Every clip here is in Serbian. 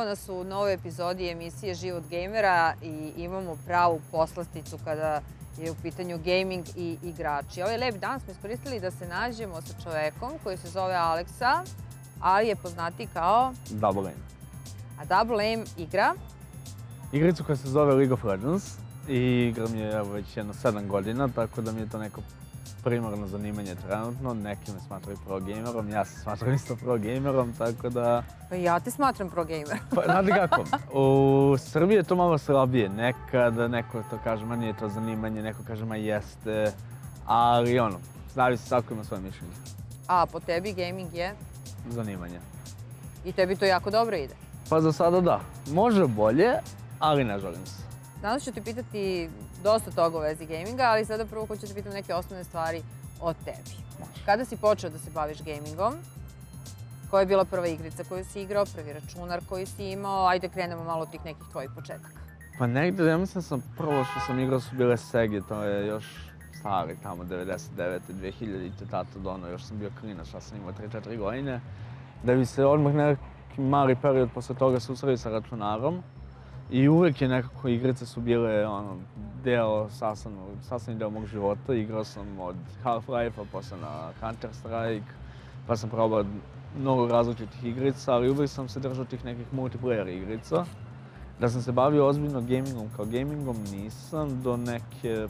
nas u novoj epizodi emisije Život gejmera i imamo pravu poslasticu kada je u pitanju gaming i igrači. Ovaj lep dan smo iskoristili da se nađemo sa čovekom koji se zove Aleksa, ali je poznati kao Double Aim. A Double Aim igra? Igricu koja se zove League of Legends i igram je već jedno 7 godina, tako da mi je to neko primarno zanimanje trenutno. Neki me smatraju pro gamerom, ja se smatram isto pro gamerom, tako da... Pa ja te smatram pro gamer. Pa, znate kako, u Srbiji je to malo slabije. Nekada neko to kaže, ma nije to zanimanje, neko kaže, ma jeste, ali zavisi, svako ima svoje mišljenje. A po tebi gaming je? Zanimanje. I tebi to jako dobro ide? Pa za sada da. Može bolje, ali ne želim se. Danas ću te pitati dosta toga u vezi gaminga, ali sada prvo hoću te pitam neke osnovne stvari o tebi. Kada si počeo da se baviš gamingom? Koja je bila prva igrica koju si igrao, prvi računar koji si imao? Ajde krenemo malo od tih nekih tvojih početaka. Pa negdje, ja mislim sam prvo što sam igrao su bile Sege, to je još stari, tamo 99. 2000. Tato dono, još sam bio klinac, ja sam imao 3-4 godine. Da bi se odmah neki mali period posle toga susreli sa računarom. I uvijek je nekako igrice su bile sastavni deo mog života. Igrao sam od Half-Life-a, posle na Counter-Strike, pa sam probao mnogo različitih igrica, ali uvijek sam se držao tih nekih multiplayer igrica. Da sam se bavio ozbiljno gamingom kao gamingom nisam do neke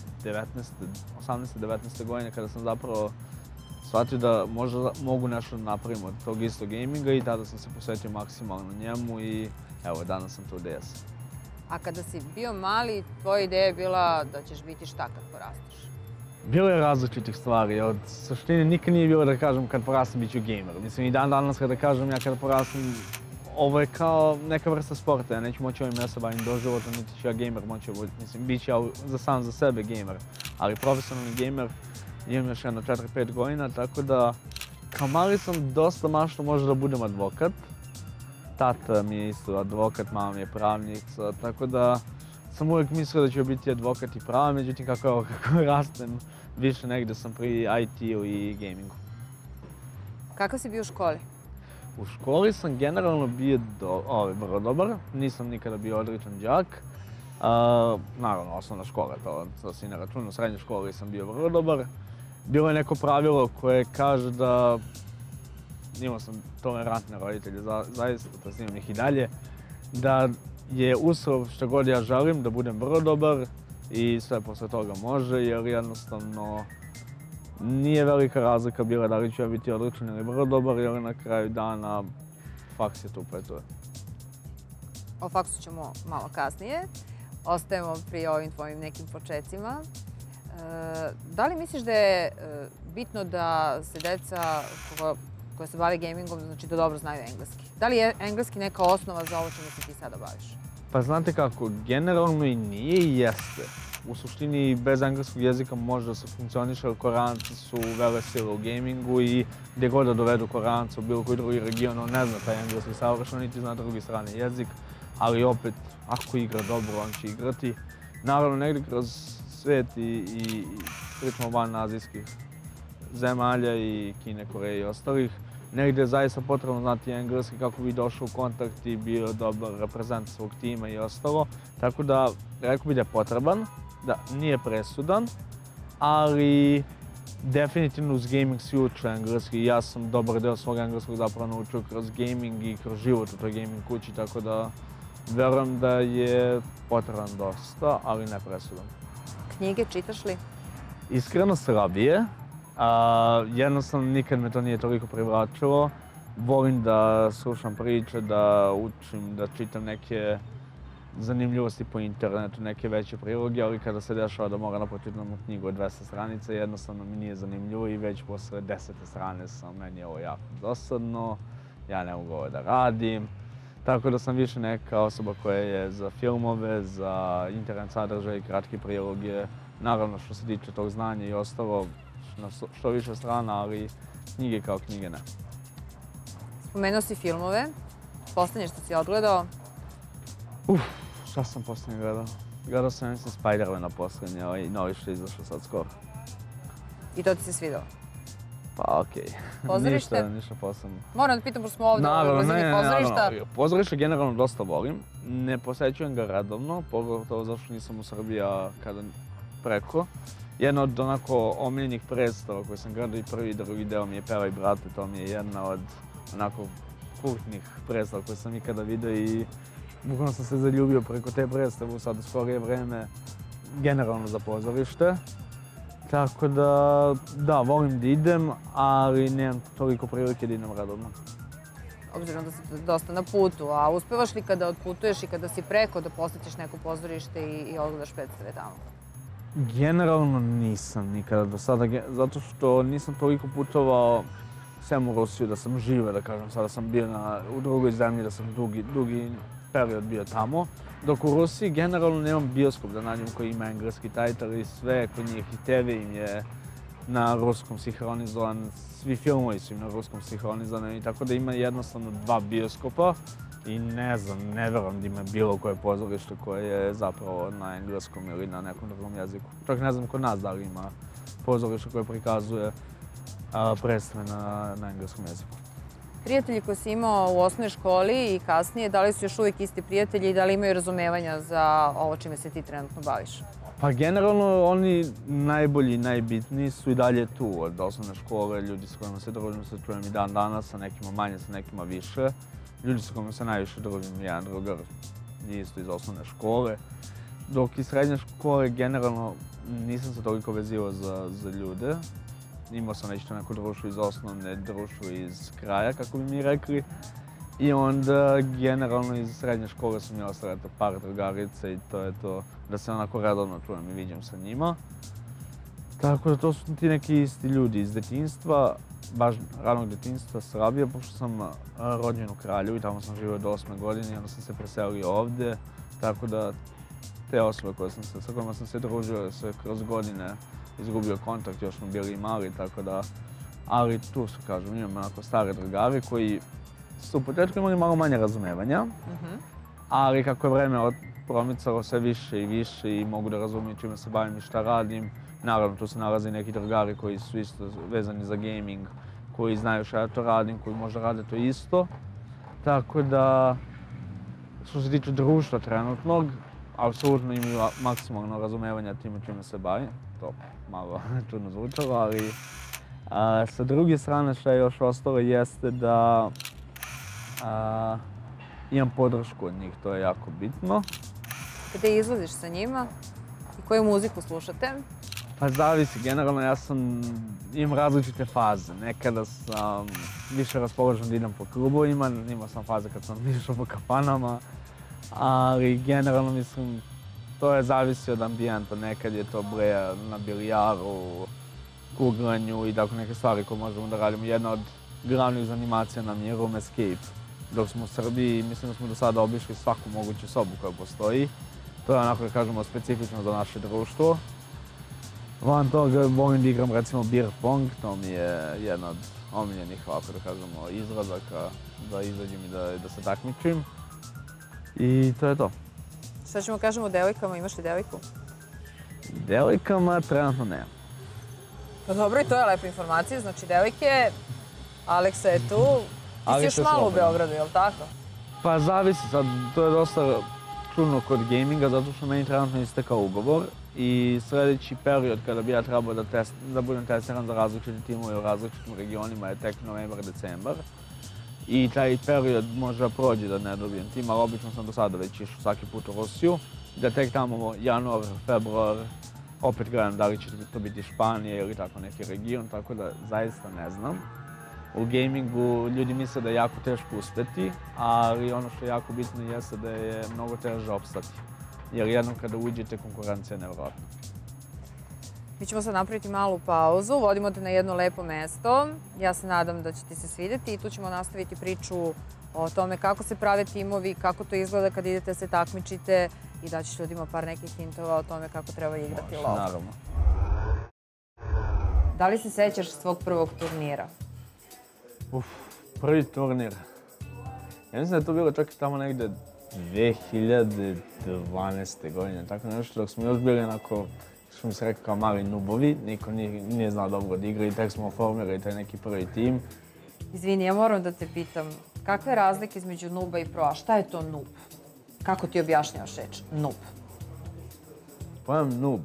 18-19 godine kada sam zapravo shvatio da možda mogu nešto da napravim od tog istog gaminga i tada sam se posvetio maksimalno njemu i evo, danas sam tu gde jesam. A kada si bio mali, tvoja ideja je bila da ćeš biti šta kad porasteš? Bilo je različitih stvari. Od suštine nikad nije bilo da kažem kad porastem bit ću gamer. Mislim i dan danas kada kažem ja kada porastem, ovo je kao neka vrsta sporta. Ja neću moći ovim ja se bavim doživotno, niti ću ja gamer moći biti. Mislim, bit ću ja sam za sebe gamer. Ali profesionalni gamer imam još jedno 4-5 godina, tako da kao mali sam dosta maštao možda da budem advokat. Tata mi je isto advokat, mama mi je pravnica, tako da sam uvijek mislio da ću biti advokat i prava, međutim kako rastem, više negdje sam pri IT-u i gamingu. Kakav si bio u školi? U školi sam generalno bio vrlo dobar, nisam nikada bio odličan đak. Naravno, osnovna škola, to si ne računa, u srednjoj školi sam bio vrlo dobar. Bilo je neko pravilo koje kaže da imao sam tolerantne roditelje, zaista, to snimam ih i dalje, da je uslov što god ja želim, da budem vrlo dobar i sve posle toga može, jer jednostavno nije velika razlika bila da li ću ja biti odličan ili vrlo dobar, jer na kraju dana faks je tu pre to. O faksu ćemo malo kasnije. Ostajemo pri ovim tvojim nekim početcima. Da li misliš da je bitno da se deca koja se bave gamingom, znači da dobro znaju engleski? Da li je engleski neka osnova za ovo čemu se ti sada baviš? Pa znate kako, generalno i nije i jeste. U suštini bez engleskog jezika može da se funkcioniše, jer Koreanci su vele sile u gamingu i gdje god da dovedu Koreanca u bilo koji drugi region, on ne zna taj engleski savršeno, niti zna drugi strani jezik, ali opet, ako igra dobro, on će igrati. Naravno, negdje kroz svijet i pričamo van azijskih zemalja i Kine, Koreje i ostalih, negdje je zaista potrebno znati engleski kako bi došao u kontakt i bio dobar reprezent svog tima i ostalo. Tako da, rekao bi da je potreban, da nije presudan, ali definitivno uz gaming svi uče engleski. Ja sam dobar deo svog engleskog zapravo naučio kroz gaming i kroz život u toj gaming kući, tako da verujem da je potreban dosta, ali ne presudan. Knjige čitaš li? Iskreno slabije. Jednostavno nikad me to nije toliko privlačilo. Volim da slušam priče, da učim, da čitam neke zanimljivosti po internetu, neke veće priloge, ali kada se dešava da moram da pročitam knjigu od 200 stranica, jednostavno mi nije zanimljivo i već posle 10. strane meni je ovo jako dosadno, ja ne mogu ovo da radim. Tako da sam više neka osoba koja je za filmove, za internet sadržaj i kratke priloge. Naravno što se tiče tog znanja i ostalo, na što više strana, ali knjige kao knjige ne. Spomenuo si filmove. Poslednje što si odgledao? Šta sam poslednje gledao? Gledao sam mislim Spider-Mana poslednje, novi što je izašao sad skoro. I to ti se svidelo? Pa okej. Pozorište? Ništa posebno. Moram da pitam, pošto smo ovdje u blizini pozorišta. Naravno. Pozorište generalno dosta volim. Ne posećujem ga redovno, pogotovo zato što nisam u Srbiji kada preko. Jedna od onako omiljenih predstava koje sam gledao i prvi i drugi deo mi je Pevaj brate, to mi je jedna od onako kultnih predstava koje sam ikada vidio i bukvalno sam se zaljubio preko te predstave sad u skorije vreme generalno za pozorište. Tako da, volim da idem, ali nemam toliko prilike da idem redovno. Obzirom da si dosta na putu, a uspevaš li kada otputuješ i kada si preko da posjetiš neko pozorište i odgledaš predstave tamo? Generalno nisam nikada do sada, zato što nisam toliko putovao sem u Rusiju, da sam žive, da kažem, sada sam bio u drugoj zemlji, da sam dugi period bio tamo. Dok u Rusiji generalno nemam bioskop da nađem koji ima engleski tajtel i sve, kod njih i TV im je na ruskom sinhronizovan, svi filmovi su im na ruskom sinhronizovani, tako da ima jednostavno 2 bioskopa i ne znam, ne verujem da ima bilo koje pozorište koje je zapravo na engleskom ili na nekom drugom jeziku. Čak ne znam kod nas da li ima pozorište koje prikazuje predstave na engleskom jeziku. Prijatelji koje si imao u osnovnoj školi i kasnije, da li su još uvijek isti prijatelji i da li imaju razumevanja za ovo čime se ti trenutno baviš? Pa generalno oni najbolji i najbitniji su i dalje tu od osnovne škole, ljudi s kojima se družim, se čujem i dan danas, sa nekima manje, sa nekima više. Ljudi s kojima se najviše družim, jedan drugar je isto iz osnovne škole. Dok iz srednje škole generalno nisam se toliko vezivao za ljude. Imao sam nešto neko društvo iz osnovne, društvo iz kraja, kako bi mi rekli. I onda generalno iz srednje škole sam imao sretno par drugarica i to je to da se onako redovno čujem i viđam sa njima. Tako da to su ti neki isti ljudi iz detinjstva, baš ranog detinjstva Srbije, pošto sam rođen u Kraljevu i tamo sam živio do 8. godine i onda sam se preselio ovdje. Tako da te osobe sa kojima sam se družio se kroz godine izgubio kontakt, još smo bili mali, tako da, ali tu su, kažem, imam onako stare drugari koji su u početku imali malo manje razumevanja, ali kako je vreme promicalo sve više i više i mogu da razumiju čime se bavim i šta radim. Naravno, tu se nalaze i neki drugari koji su isto vezani za gaming, koji znaju šta ja to radim, koji možda rade to isto. Tako da, što se tiče društva trenutnog, apsolutno imaju maksimalno razumevanja time čime se bavim. To malo čudno zvučalo, ali sa druge strane što je još ostalo jeste da imam podršku od njih, to je jako bitno. Kada izlaziš sa njima i koju muziku slušate? Pa zavisi, generalno imam različite faze. Nekada sam više raspoložen da idem po klubovima, imao sam faze kad sam išao po kafanama, ali generalno mislim to je zavisi od ambijenta. Nekad je to bleja na bilijaru, kuglanju i tako neke stvari koje možemo da radimo. Jedna od glavnih zanimacija nam je Room Escape. Dok smo u Srbiji, mislim da smo do sada obišli svaku moguću sobu koja postoji. To je onako, da kažemo, specifično za naše društvo. Van toga volim da igram recimo beer pong, to mi je jedna od omiljenih, ovako da kažemo, izrazaka da izađem i da se takmičim. I to je to. Šta ćemo kažemo o devojkama? Imaš li devojku? Devojkama trenutno nemam. Pa dobro, i to je lepa informacija. Znači, devojke, Aleksa je tu. Ti si još malo u Beogradu, je li tako? Pa zavisi sad, to je dosta čudno kod gaminga, zato što meni trenutno istekao ugovor i sljedeći period kada bi ja trebao da budem testiran za različite timove u različitim regionima je tek novembar, decembar. I taj period može da prođe da ne dobijem tim, ali obično sam do sada već išao svaki put u Rusiju. Da tek tamo januar, februar opet gledam da li će to biti Španija ili tako neki region, tako da zaista ne znam. U gamingu ljudi misle da je jako teško uspjeti, ali ono što je jako bitno jeste da je mnogo teže opstati. Jer jednom kada uđete, konkurencija je nevjerojatna. Mi ćemo sad napraviti malu pauzu, vodimo te na jedno lepo mesto. Ja se nadam da će ti se svidjeti i tu ćemo nastaviti priču o tome kako se prave timovi, kako to izgleda kad idete se takmičite i daćeš ljudima par nekih hintova o tome kako treba igrati lov. Naravno. Da li se sećaš svog prvog turnira? Prvi turnir. Ja mislim da je to bilo čak i tamo negde 2012. godine, tako nešto, dok smo još bili onako što mi se rekao kao mali nubovi, niko nije znao dobro da igra i tek smo formirali taj neki prvi tim. Izvini, ja moram da te pitam, kakve razlike između nuba i proa? Šta je to nub? Kako ti objašnjavaš reč nub? Pojam nub.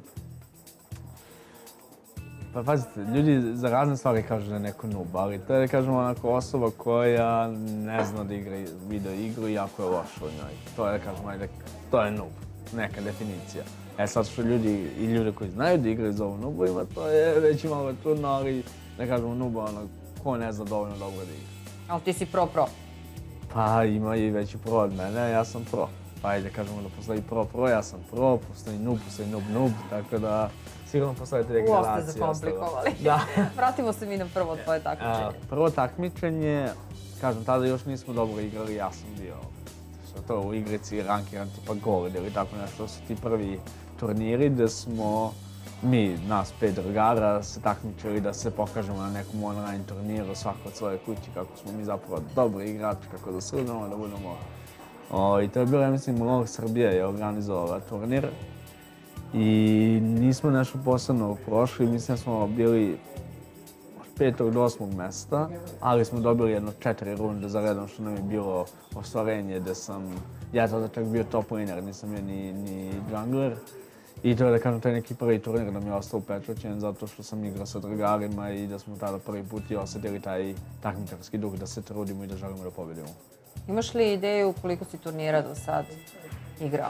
Pa pazite, ljudi za razne stvari kažu da je neko nub, ali to je, da kažemo, onako osoba koja ne zna da igra video igru i jako je loša u njoj. To je, da kažemo, ajde, to je nub, neka definicija. Sad što ljudi koji znaju da igraju zovu nubovima, to je već i malo trudno, ali, da kažemo, nuba ono, ko ne zna dovoljno dobro da igra. Ali ti si pro. Pa ima i veći pro od mene, ja sam pro. Pa ajde, kažemo da postoji pro, ja sam pro, postoji noob, tako da sigurno postoje te gradacije. Uopšte zakomplikovali. Da. Vratimo se mi na prvo tvoje takmičenje. Prvo takmičenje, kažem, tada još nismo dobro igrali, ja sam bio što to u igrici rankiran tipa Gold ili tako nešto. To su ti prvi turniri gde smo nas 5 drugara se takmičili da se pokažemo na nekom online turniru svako od svoje kući, kako smo mi zapravo dobri igrači, kako da sudimo, da budemo. I to je bilo, ja mislim, Log Srbije je organizovao turnir i nismo nešto posebno prošli, mislim da smo bili od 5. do 8. mesta, ali smo dobili jedno 4 runde za redom, što nam je bilo ostvarenje gde sam, ja tada čak bio top laner, nisam bio ni jungler. I to je, da kažem, taj neki prvi turnir da mi je ostao upečaćen zato što sam igrao sa drugarima i da smo tada prvi put i osjetili taj takmičarski duh da se trudimo i da želimo da pobedimo. Imaš li ideju koliko si turnira do sad igrao?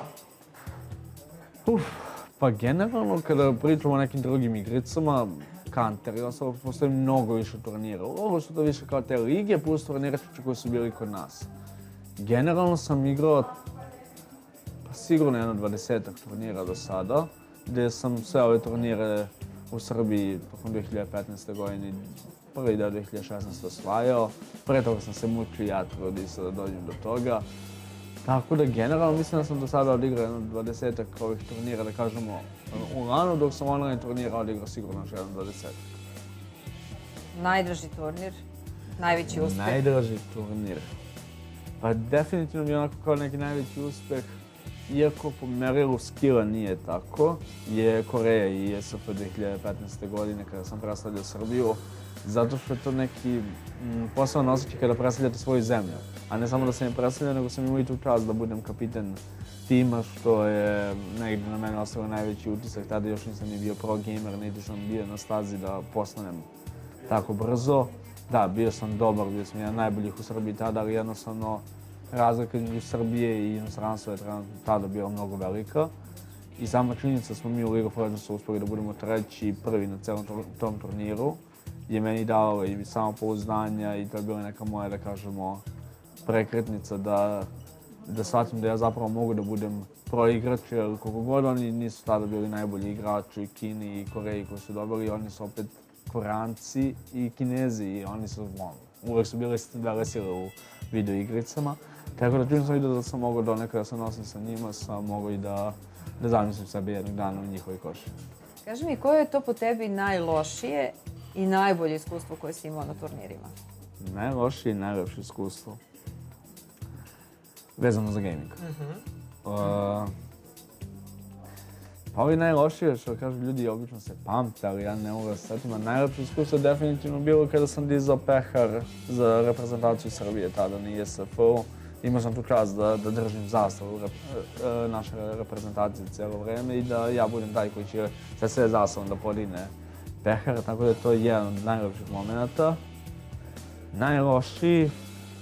Pa generalno kada pričamo o nekim drugim igricama, Counter i ostalo, postoji mnogo više turnira. Ovo su to više kao te lige plus turniračići koji su bili kod nas. Generalno sam igrao sigurno jedno 20-ak turnira do sada, gdje sam sve ove turnire u Srbiji tokom 2015. godine, prvi deo 2016. osvajao. Pre toga sam se mučio i ja trudio se da dođem do toga. Tako da generalno mislim da sam do sada odigrao jedno 20-ak ovih turnira, da kažemo, u lanu, dok sam online turnira odigrao sigurno još jedno 20-ak. Najdraži turnir? Najveći uspeh? Najdraži turnir? Pa definitivno mi je onako kao neki najveći uspeh, iako po merilu skilla nije tako, je Koreja i ESP 2015. godine kada sam predstavljao Srbiju, zato što je to neki poseban osjećaj kada predstavljate svoju zemlju. A ne samo da sam je predstavljao, nego sam imao i tu čast da budem kapiten tima, što je negdje na mene ostavio najveći utisak. Tada još nisam ni bio pro gamer, niti sam bio na stazi da postanem tako brzo. Da, bio sam dobar, bio sam jedan najboljih u Srbiji tada, ali jednostavno razlika između Srbije i inostranstva je tada bila mnogo velika. I sama činjenica da smo mi u League of Legends uspeli da budemo treći i prvi na celom tom turniru je meni dalo i samopouzdanja i to je bila neka moja, da kažemo, prekretnica da shvatim da ja zapravo mogu da budem pro igrač, jer koliko god oni nisu tada bili najbolji igrači i Kini i Koreji koji su dobili, oni su opet Koreanci i Kinezi i oni su uvek su bili velesile u video igricama. Tako da čim sam vidio da sam mogao donekada da se nosim sa njima, sam mogao i da zamislim sebe jednog dana u njihovoj koši. Kaži mi, koje je to po tebi najlošije i najbolje iskustvo koje si imao na turnirima? Najlošije i najlepše iskustvo? Vezano za gaming. Pa ovi najlošije, što kažu ljudi, obično se pamte, ali ja ne mogu da se setim, a najlepše iskustvo je definitivno bilo kada sam dizao pehar za reprezentaciju Srbije tada na ISF-u. Imao sam tu čast da držim zastavu naše reprezentacije cijelo vreme i da ja budem taj koji će sa sve zastavom da podigne pehar, tako da je to jedan od najlepših momenta. Najlošiji,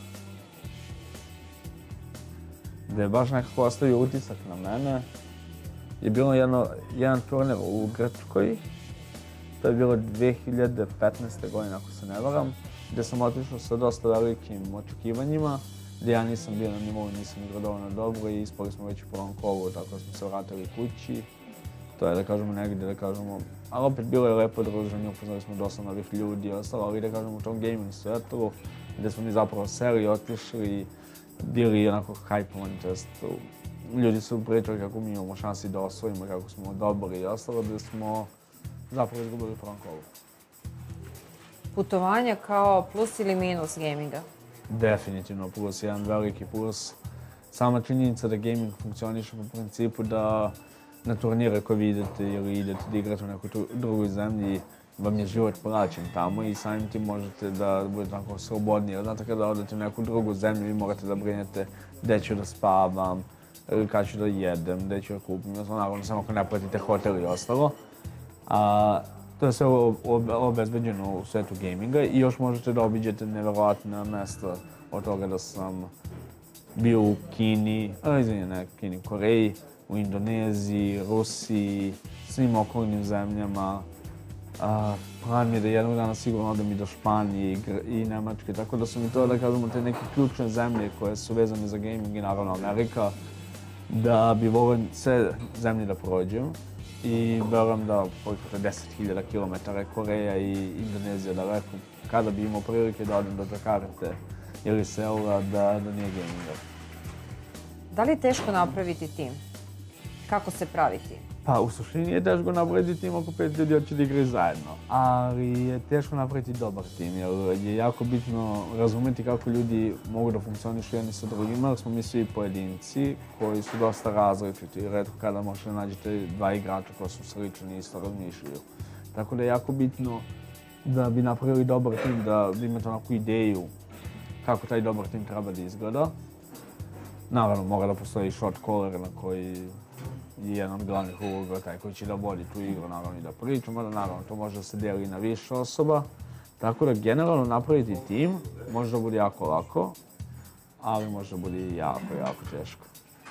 da je baš nekako ostavio utisak na mene, je bilo jedan turnir u Grčkoj. To je bilo 2015. godine, ako se ne varam, gdje sam otišao sa dosta velikim očekivanjima, gdje ja nisam bio na nivou, nisam igrao dovoljno dobro i ispali smo već u prvom kolu, tako da smo se vratili kući. To je, da kažemo, negdje, da kažemo, ali opet bilo je lepo druženje, upoznali smo dosta novih ljudi i ostalo, ali da kažemo u tom gaming svetu, gdje smo mi zapravo seli, otišli, bili onako hypovani, to jest ljudi su pričali kako mi imamo šansi da osvojimo, kako smo dobri i ostalo, gdje smo zapravo izgubili u prvom kolu. Putovanja kao plus ili minus gaminga? Definitivno plus, jedan veliki plus. Sama činjenica da gaming funkcioniše po principu da na turnire koje vi idete ili idete da igrate u nekoj drugoj zemlji, vam je život plaćen tamo i samim tim možete da budete tako slobodniji. Znate, kada odete u neku drugu zemlju, vi morate da brinete gde ću da spavam, kada ću da jedem, gde ću da kupim. Naravno, samo ako ne platite hotel i ostalo. To je sve obezbeđeno u svetu gaminga i još možete da obiđete neverovatna mesta od toga da sam bio u Kini, Koreji, u Indoneziji, Rusiji, svim okolnim zemljama. Plan mi je da jednog dana sigurno odem i do Španije i Nemačke, tako da su mi to, da kažemo, te neke ključne zemlje koje su vezane za gaming i naravno Amerika, da bi volio sve zemlje da prođem i verujem da koliko 10.000 km je Koreja i Indonezija daleko, kada bi imao prilike da odem do Džakarte ili Seula, da nije gaminga. Da li je teško napraviti tim? Kako se pravi tim? Pa, u suštini je teško napraviti tim ako 5 ljudi hoće da igraju zajedno. Ali je teško napraviti dobar tim, jer je jako bitno razumeti kako ljudi mogu da funkcionišu jedni sa drugima, jer smo mi svi pojedinci koji su dosta različiti. Retko kada možete da nađete dva igrača koji su slični i isto razmišljaju. Tako da je jako bitno da bi napravili dobar tim, da imate onakvu ideju kako taj dobar tim treba da izgleda. Naravno, mora da postoji shot caller na koji je jedan od glavnih uloga, taj koji će da vodi tu igru, naravno i da priča, mada naravno to može da se deli na više osoba. Tako da generalno napraviti tim može da bude jako lako, ali može da bude i jako teško.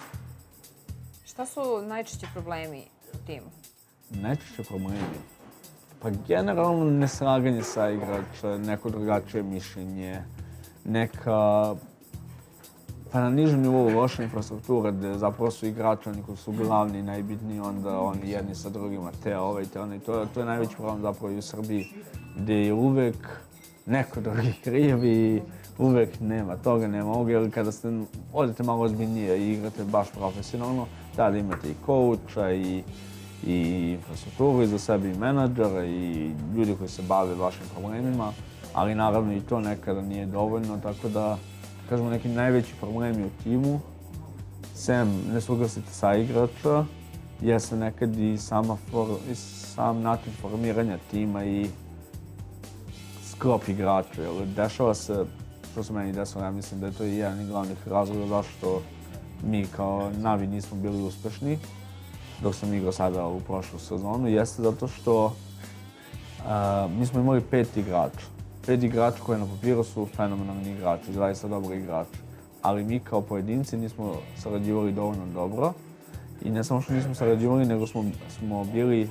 Šta su najčešći problemi u timu? Najčešće problemi? Pa generalno neslaganje sa igrača, neko drugačije mišljenje, neka pa na nižem nivou loša infrastruktura gde zapravo su igrači oni koji su glavni i najbitniji, onda oni jedni sa drugima, te ovaj, te onaj. To je najveći problem zapravo i u Srbiji, gde je uvek neko drugi kriv i uvek nema toga, nema ovoga, jer kada odete malo ozbiljnije i igrate baš profesionalno, tada imate i coacha i infrastrukturu iza sebe i menadžera i ljudi koji se bave vašim problemima, ali naravno i to nekada nije dovoljno, tako da kažemo, neki najveći problemi u timu, sem nesuglasiti sa igrača, jeste nekad i sam način formiranja tima i sklop igrača. Dešava se, što se meni desilo, ja mislim da je to i jedan od glavnih razloga zašto mi kao Navi nismo bili uspešni dok sam igrao sada u prošlu sezonu, jeste zato što mi smo imali 5 igrača. 5 igrača koji na papiru su fenomenalni igrači, zaista dobri igrači. Ali mi kao pojedinci nismo sarađivali dovoljno dobro i ne samo što nismo sarađivali, nego smo bili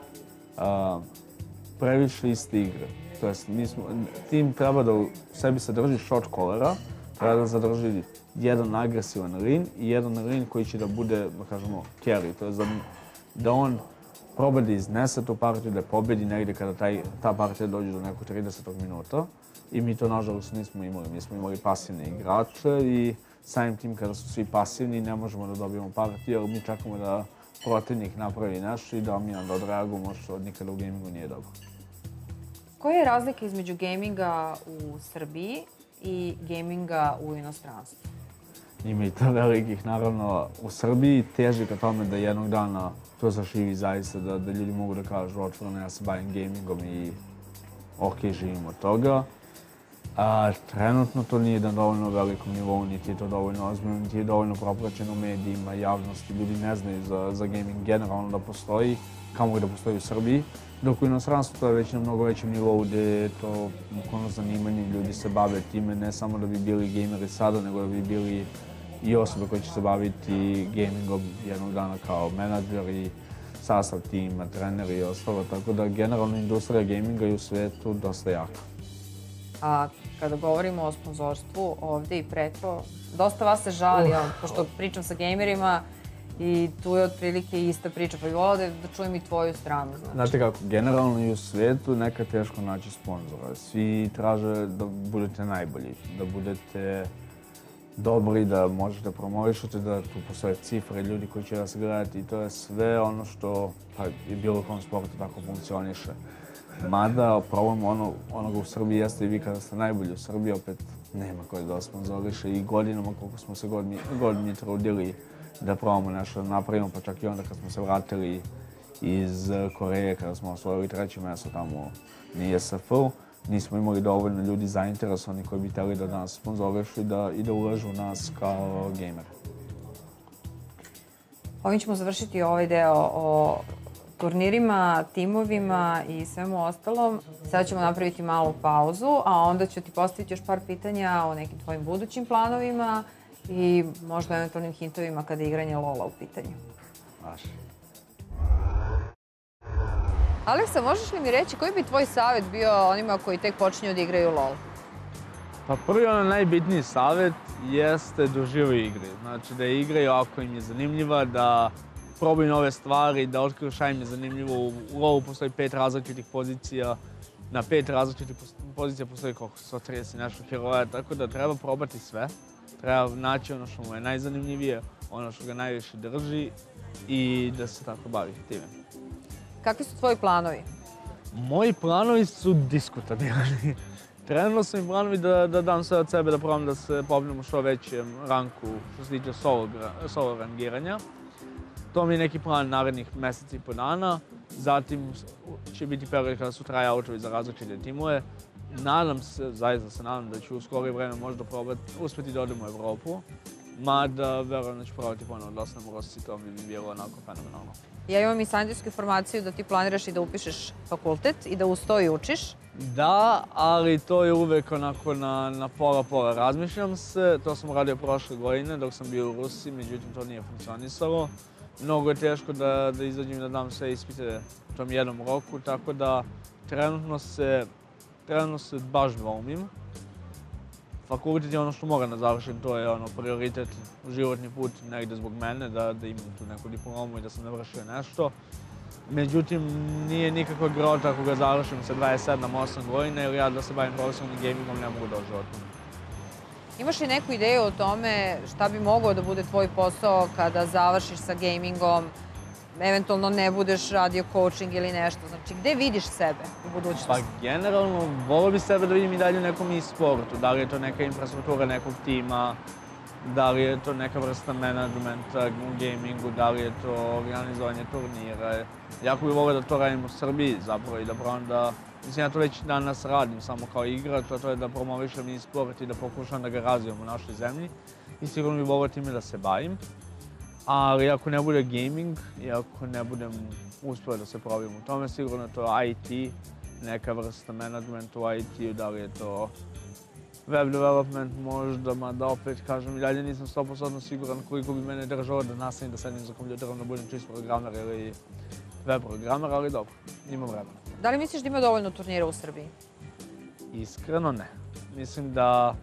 previše iste igre. To jest, tim treba da u sebi sadrži shot callera, treba da zadrži jedan agresivan lane i jedan lane koji će da bude, da kažemo, carry. To jest da on proba da iznese tu partiju, da pobedi negdje kada ta partija dođe do nekog 30. minuta. I mi to, nažalost, nismo imali. Mi smo imali pasivne igrače i samim tim kada su svi pasivni ne možemo da dobijemo partiju, jer mi čekamo da protivnik napravi nešto i da mi onda odreagujemo, što nikada u gamingu nije dobro. Koja je razlika između gaminga u Srbiji i gaminga u inostranstvu? Ima i to velikih, naravno, u Srbiji teži ka tome da jednog dana to zaživi zaista, da ljudi mogu da kažu otvoreno ja se bavim gamingom i živim od toga. Trenutno to nije na dovoljno velikom nivou, niti je to dovoljno ozbiljno, niti je dovoljno propraćeno u medijima, javnosti. Ljudi ne znaju za gaming generalno da postoji, kamo da postoji u Srbiji. Dok u inostranstvu to je već na mnogo većem nivou gde je to bukvalno zanimanje, ljudi se bave time ne samo da bi bili gameri sada, nego da bi bili i osobe koje će se baviti gamingom jednog dana kao menadžer i sastav tima, treneri i ostalo, tako da generalno industrija gaminga je u svetu dosta jaka. A kada govorimo o sponzorstvu ovde i preko, dosta vas se žali, pošto pričam sa gamerima i tu je otprilike ista priča, pa bih volila da čujem i tvoju stranu. Znate kako, generalno i u svetu nekad teško naći sponzora. Svi traže da budete najbolji, da budete dobri, da možete promovišete, da tu postoje cifre, ljudi koji će vas gledati i to je sve ono što i bilo u kom sportu tako funkcioniše. Mada problem onoga u Srbiji jeste i vi kada ste najbolji u Srbiji, opet nema koji da vas sponzoriše i godinama koliko smo se god mi trudili da probamo nešto da napravimo, pa čak i onda kad smo se vratili iz Koreje, kada smo osvojili 3. mjesto tamo na ISF-u, nismo imali dovoljno ljudi zainteresovani koji bi htjeli da nas sponzorišu i da ulažu u nas kao gejmere. Ovim ćemo završiti ovaj deo o turnirima, timovima i svemu ostalom. Sada ćemo napraviti malu pauzu, a onda ću ti postaviti još par pitanja o nekim tvojim budućim planovima i možda eventualnim hintovima kada je igranje LoL-a u pitanju. Vaši. Aleksa, možeš li mi reći koji bi tvoj savjet bio onima koji tek počinju da igraju LoL? Pa prvi najbitniji savjet jeste da uživaju igre. Znači da igraju ako im je zanimljiva, da probaju nove stvari, da otkriju šta im je zanimljivo. U LoL-u postoji 5 različitih pozicija, na 5 različitih pozicija postoji koliko 130 nešto heroja, tako da treba probati sve. Treba naći ono što mu je najzanimljivije, ono što ga najviše drži i da se tako bavi time. Kakvi su tvoji planovi? Moji planovi su diskutabilni. Trenutno su mi planovi da dam sve od sebe, da probam da se popnem u što većem ranku što se tiče solo rangiranja. To mi je neki plan narednih mjeseci i po dana. Zatim će biti period kada su tryoutovi za različite timove. Nadam se, zaista se nadam da ću u skorije vreme možda uspjeti da odem u Evropu. Mada verujem da ću probati ponovno da ostanem u Rossi, to bi bilo onako fenomenalno. Ja imam i sanjsku informaciju da ti planiraš i da upišeš fakultet i da uz to i učiš. Da, ali to je uvek onako na pola. Razmišljam se, to sam radio prošle godine dok sam bio u Rusiji, međutim to nije funkcionisalo. Mnogo je teško da izađem i da dam sve ispite u tom jednom roku, tako da trenutno se baš dvoumim. Fakultet je ono što moram da završim, to je prioritet u životni put negde zbog mene, da imam tu neku diplomu i da sam navršio nešto. Međutim, nije nikakva grota ako ga završim sa 27-8 godina ili ja da se bavim profesionalnim gamingom ne mogu doći od toga. Imaš li neku ideju o tome šta bi mogao da bude tvoj posao kada završiš sa gamingom, eventualno ne budeš radio coaching ili nešto? Znači, gde vidiš sebe u budućnosti? Pa generalno, volio bi sebe da vidim i dalje u nekom e-sportu. Da li je to neka infrastruktura nekog tima, da li je to neka vrsta menadžmenta u gamingu, da li je to organizovanje turnira. Jako bih volio da to radim u Srbiji zapravo i da probam da... Mislim, ja to već danas radim samo kao igrač, a to je da promovišem e-sport i da pokušam da ga razvijem u našoj zemlji. I sigurno bih volio time da se bavim. Ali ako ne bude gaming i ako ne budem uspio da se probim u tome, sigurno je to IT, neka vrsta menadžmenta u IT-u, da li je to web development možda, mada opet kažem i dalje nisam 100% siguran koliko bi mene držalo da nastavim da sedim za kompjuterom, da budem čist programer ili web programer, ali dobro, imam vremena. Da li misliš da ima dovoljno turnira u Srbiji? Iskreno ne. Mislim da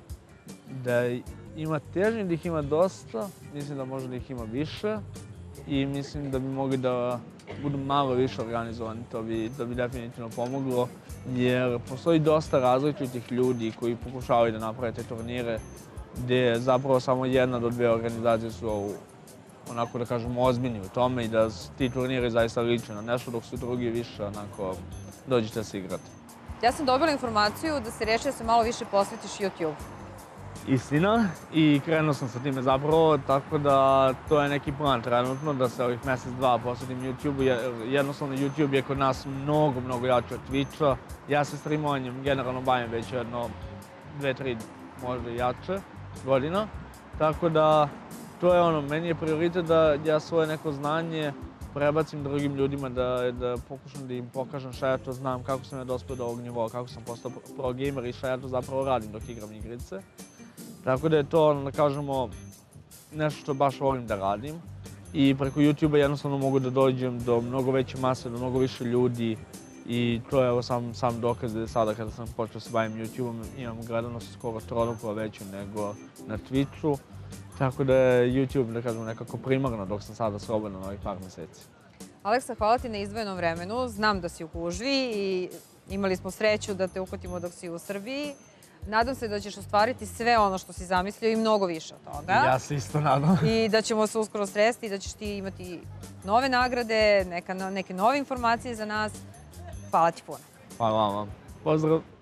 ima težnje, da ih ima dosta, mislim da možda ih ima više i mislim da bi mogli da budu malo više organizovani, to bi definitivno pomoglo, jer postoji dosta različitih ljudi koji pokušavaju da naprave te turnire, gdje zapravo samo 1 do 2 organizacije su onako da kažemo ozbiljni u tome i da ti turniri zaista liče na nešto, dok su drugi više onako dođite se igrati. Ja sam dobila informaciju da si rešio da se malo više posvetiš YouTube. Istina i krenuo sam sa time zapravo, tako da to je neki plan trenutno da se ovih mjesec, dva posvetim YouTube-u. Jednostavno YouTube je kod nas mnogo jači od Twitcha. Ja se streamovanjem generalno bavim već jedno 2-3 možda jače godina. Tako da to je meni je prioritet da ja svoje neko znanje prebacim drugim ljudima, da pokušam da im pokažem šta ja to znam, kako sam ja dospio do ovog nivoa, kako sam postao pro gamer i šta ja to zapravo radim dok igram igrice. Tako da je to, da kažemo, nešto što baš volim da radim. I preko YouTube-a jednostavno mogu da dođem do mnogo veće mase, do mnogo više ljudi. I to je sam dokaz da je sada kada sam počeo se bavim YouTube-om imam gledanost skoro troduplo veću nego na Twitchu. Tako da je YouTube, da kažem, nekako primarno dok sam sada slobodan ovih par mjeseci. Aleksa, hvala ti na izdvojenom vremenu. Znam da si u gužvi i imali smo sreću da te uhvatimo dok si u Srbiji. Nadam se da ćeš ostvariti sve ono što si zamislio i mnogo više od toga. Ja se isto nadam. I da ćemo se uskoro sresti i da ćeš ti imati nove nagrade, neke nove informacije za nas. Hvala ti puno. Hvala vam. Pozdrav.